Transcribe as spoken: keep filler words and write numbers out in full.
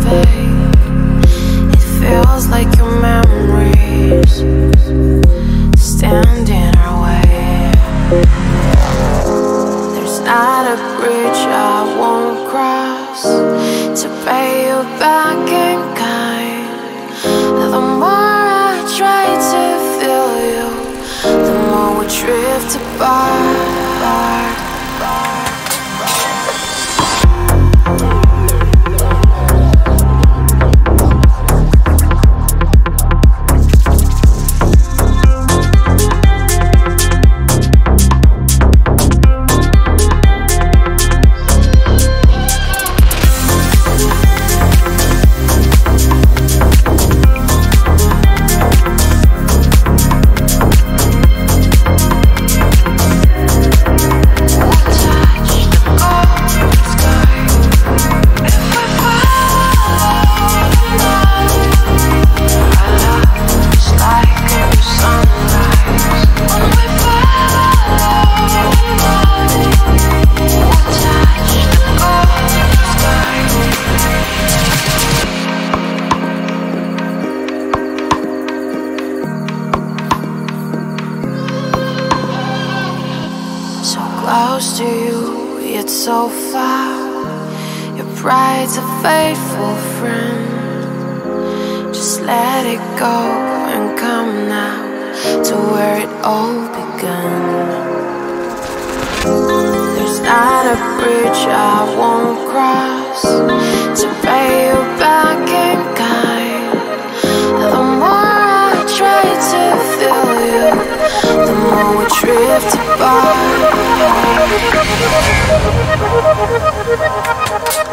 fade. It feels like your memories stand in our way. There's not a bridge I won't cross to pay you back in kind. The more I try to feel you, the more we drift apart. Close to you, yet so far. Your pride's a faithful friend. Just let it go and come now to where it all began. There's not a bridge I won't cross to pay you back in kind. The more I try to feel you, the more we drift apart.